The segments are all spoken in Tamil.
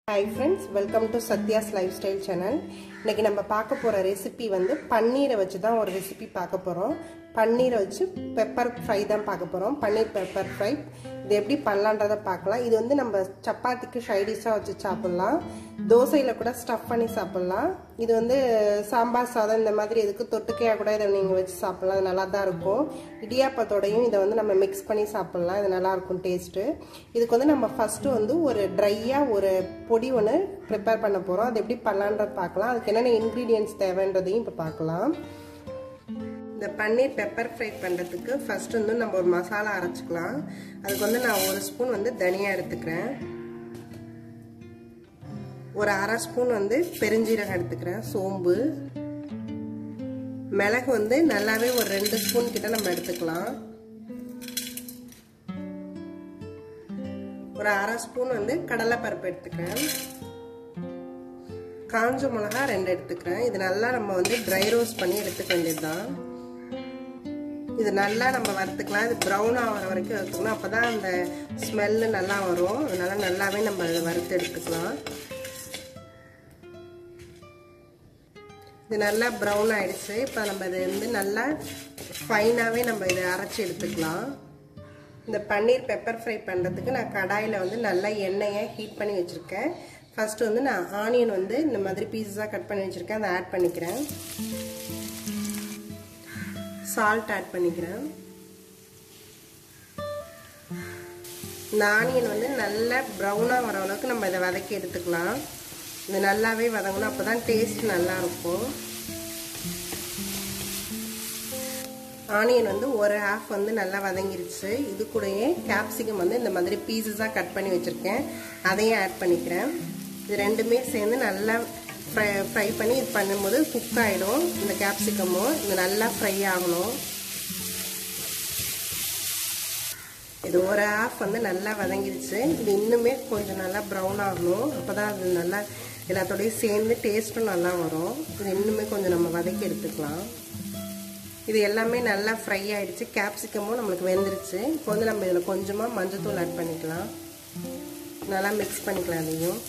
Hi friends, welcome to Satya's Lifestyle channel. இன்னைக்கு நம்ம பார்க்க போற ரெசிபி வந்து பன்னீரை வச்சு தான் ஒரு ரெசிபி பார்க்க போறோம். பன்னீரை வச்சு பெப்பர் ஃப்ரை தான் பார்க்க போறோம். Paneer pepper fry. இது எப்படி பண்ணலாம்ன்றத பார்க்கலாம். இது வந்து நம்ம சப்பாத்திக்கு சைடு டிஷ்ஷா வச்சு சாப்பிடலாம். தோசையில கூட ஸ்டஃப் பண்ணி சாப்பிடலாம். இது வந்து சாம்பார் சாதம் இந்த மாதிரி எதுக்கு தொட்டுக்கையா கூட இதை நீங்க வச்சு சாப்பிடலாம். அது நல்லா தான் இருக்கும். இடியாப்பத்தோடையும் இதை வந்து நம்ம மிக்ஸ் பண்ணி சாப்பிடலாம். இது நல்லா இருக்கும் டேஸ்ட். இதுக்கு வந்து நம்ம ஃபர்ஸ்ட் வந்து ஒரு ட்ரையா ஒரு பொடி ஒன்று ப்ரிப்பேர் பண்ண போறோம். அது எப்படி பண்ணலாம்ன்றத பார்க்கலாம். அதுக்கு என்னென்ன இன்கிரீடியன்ட்ஸ் தேவைன்றதையும் இப்போ பார்க்கலாம். இந்த பன்னீர் பெப்பர் ஃப்ரை பண்ணுறதுக்கு ஃபர்ஸ்ட் வந்து நம்ம ஒரு மசாலா அரைச்சிக்கலாம். அதுக்கு வந்து நான் ஒரு ஸ்பூன் வந்து தனியா எடுத்துக்கிறேன். ஒரு அரை ஸ்பூன் வந்து பெருஞ்சீரகம் எடுத்துக்கிறேன். சோம்பு, மிளகு வந்து நல்லாவே ஒரு 2 ஸ்பூன் கிட்ட நம்ம எடுத்துக்கலாம். ஒரு அரை ஸ்பூன் வந்து கடலைப்பருப்பு எடுத்துக்கிறேன். காஞ்ச மிளகா 2 எடுத்துக்கிறேன். இது நல்லா நம்ம வந்து ட்ரை ரோஸ்ட் பண்ணி எடுத்துக்க வேண்டியதுதான். இது நல்லா நம்ம வறுத்துக்கலாம். இது ப்ரௌன் ஆகிற வரைக்கும் வறுத்துக்கணும். அப்போதான் அந்த ஸ்மெல்லு நல்லா வரும். அதனால நல்லாவே நம்ம அதை வறுத்து எடுத்துக்கலாம். இது நல்லா ப்ரௌன் ஆயிடுச்சு. இப்போ நம்ம இதை வந்து நல்லா ஃபைனாகவே நம்ம இதை அரைச்சி எடுத்துக்கலாம். இந்த பன்னீர் பெப்பர் ஃப்ரை பண்ணுறதுக்கு நான் கடாயில் வந்து நல்லா எண்ணெயை ஹீட் பண்ணி வச்சுருக்கேன். ஃபர்ஸ்ட் வந்து நான் ஆனியன் வந்து இந்த மாதிரி பீஸஸாக கட் பண்ணி வச்சுருக்கேன். அதை ஆட் பண்ணிக்கிறேன். சால்ட் ஆட் பண்ணிக்கிறேன். இந்த ஆனியன் வந்து நல்லா ப்ரௌனாக வர அளவுக்கு நம்ம இதை வதக்கி எடுத்துக்கலாம். இது நல்லாவே வதங்கணும். அப்போ தான் டேஸ்ட் நல்லா இருக்கும். ஆனியன் வந்து ஒரு ஹாஃப் வந்து நல்லா வதங்கிருச்சு. இது கூடயே கேப்சிகம் வந்து இந்த மாதிரி பீஸஸாக கட் பண்ணி வச்சுருக்கேன். அதையும் ஆட் பண்ணிக்கிறேன். இது ரெண்டுமே சேர்ந்து நல்லா ஃப்ரை பண்ணி இது பண்ணும்போது குக் ஆகிடும். இந்த கேப்சிகமும் இது நல்லா ஃப்ரை ஆகணும். இது ஒரு ஹாஃப் வந்து நல்லா வதங்கிடுச்சு. இது இன்னுமே கொஞ்சம் நல்லா ப்ரௌன் ஆகணும். அப்போ தான் அது நல்லா எல்லாத்தோடையும் சேர்ந்து டேஸ்ட்டும் நல்லா வரும். இது இன்னுமே கொஞ்சம் நம்ம வதக்கி எடுத்துக்கலாம். இது எல்லாமே நல்லா ஃப்ரை ஆகிடுச்சு. கேப்சிகமும் நம்மளுக்கு வெந்துருச்சு. இப்போ வந்து நம்ம இதில் கொஞ்சமாக மஞ்சத்தூள் ஆட் பண்ணிக்கலாம். நல்லா மிக்ஸ் பண்ணிக்கலாம். அதையும்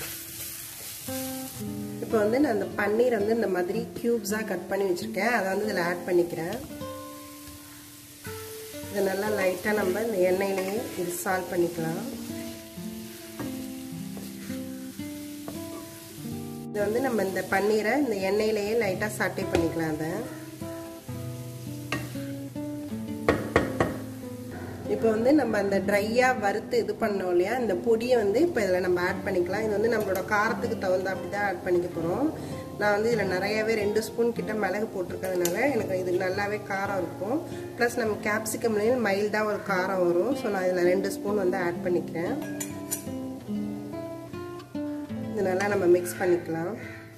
இப்போ வந்து நான் அந்த பன்னீர் வந்து இந்த மாதிரி கியூப்ஸாக கட் பண்ணி வச்சுருக்கேன். அதை வந்து இதில் ஆட் பண்ணிக்கிறேன். இதை நல்லா லைட்டாக நம்ம இந்த எண்ணெயிலேயே இது சால்ட் பண்ணிக்கலாம். இது வந்து நம்ம இந்த பன்னீரை இந்த எண்ணெயிலேயே லைட்டாக சாட்டே பண்ணிக்கலாம். அதை இப்போ வந்து நம்ம அந்த ட்ரையாக வறுத்து இது பண்ணோம் இல்லையா, இந்த பொடியை வந்து இப்போ இதில் நம்ம ஆட் பண்ணிக்கலாம். இது வந்து நம்மளோட காரத்துக்கு தகுந்த அப்படி தான் ஆட் பண்ணிக்க போகிறோம். நான் வந்து இதில் நிறையாவே 2 ஸ்பூன் கிட்ட மிளகு போட்டிருக்கிறதுனால எனக்கு இது நல்லாவே காரம் இருக்கும். ப்ளஸ் நம்ம கேப்சிகம்லேயும் மைல்டாக ஒரு காரம் வரும். ஸோ நான் இதில் 2 ஸ்பூன் வந்து ஆட் பண்ணிக்கிறேன். இது நல்லா நம்ம மிக்ஸ் பண்ணிக்கலாம்.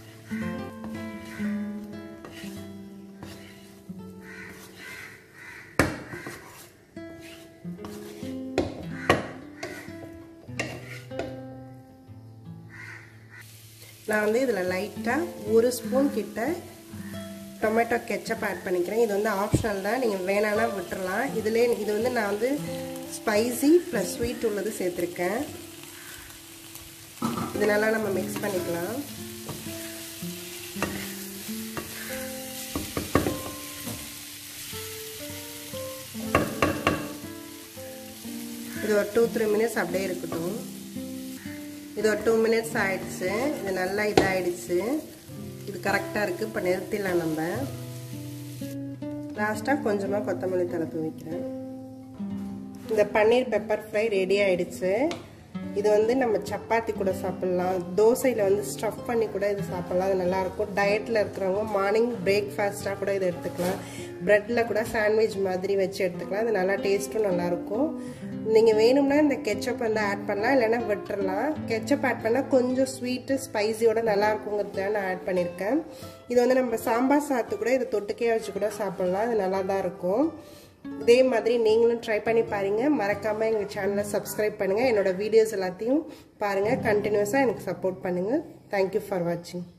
நான் வந்து இதில் லைட்டாக 1 ஸ்பூன் கிட்ட டொமேட்டோ கெச்சப் ஆட் பண்ணிக்கிறேன். இது வந்து ஆப்ஷனல் தான், நீங்கள் வேணான்னா விட்டுறலாம். இது வந்து நான் வந்து ஸ்பைசி ப்ளஸ் ஸ்வீட் உள்ளது சேர்த்துருக்கேன். இது நல்லா நம்ம மிக்ஸ் பண்ணிக்கலாம். இது ஒரு 2-3 மினிட்ஸ் அப்படியே இருக்கட்டும். இது ஒரு 2 மினிட்ஸ் ஆயிடுச்சு. இது நல்லா இதாகிடுச்சு. இது கரெக்டாக இருக்குது. இப்போ நிறுத்திடலாம். நம்ம லாஸ்ட்டாக கொஞ்சமாக கொத்தமல்லி தழை தூவிக்கிறேன். இந்த பன்னீர் பெப்பர் ஃப்ரை ரெடி ஆகிடுச்சு. இது வந்து நம்ம சப்பாத்தி கூட சாப்பிட்லாம். தோசையில் வந்து ஸ்டஃப் பண்ணி கூட இது சாப்பிட்லாம். அது நல்லாயிருக்கும். டயட்டில் இருக்கிறவங்க மார்னிங் பிரேக்ஃபாஸ்ட்டாக கூட இதை எடுத்துக்கலாம். ப்ரெட்டில் கூட சாண்ட்விச் மாதிரி வச்சு எடுத்துக்கலாம். இது நல்லா டேஸ்ட்டும் நல்லாயிருக்கும். நீங்கள் வேணும்னா இந்த கெச்சப் வந்து ஆட் பண்ணலாம், இல்லைன்னா விட்டுறலாம். கெச்சப் ஆட் பண்ணால் கொஞ்சம் ஸ்வீட்டு ஸ்பைஸியோட நல்லா இருக்குங்கிறதுக்காக நான் ஆட் பண்ணியிருக்கேன். இது வந்து நம்ம சாம்பார் சாத்து கூட இதை தொட்டுக்கையே வச்சு கூட சாப்பிட்லாம். இது நல்லா தான் இருக்கும். இதே மாதிரி நீங்களும் ட்ரை பண்ணி பாருங்கள். மறக்காமல் எங்கள் சேனலை சப்ஸ்கிரைப் பண்ணுங்கள். என்னோட வீடியோஸ் எல்லாத்தையும் பாருங்கள். கண்டினியூஸாக எனக்கு சப்போர்ட் பண்ணுங்கள். தேங்க்யூ ஃபார் வாட்சிங்.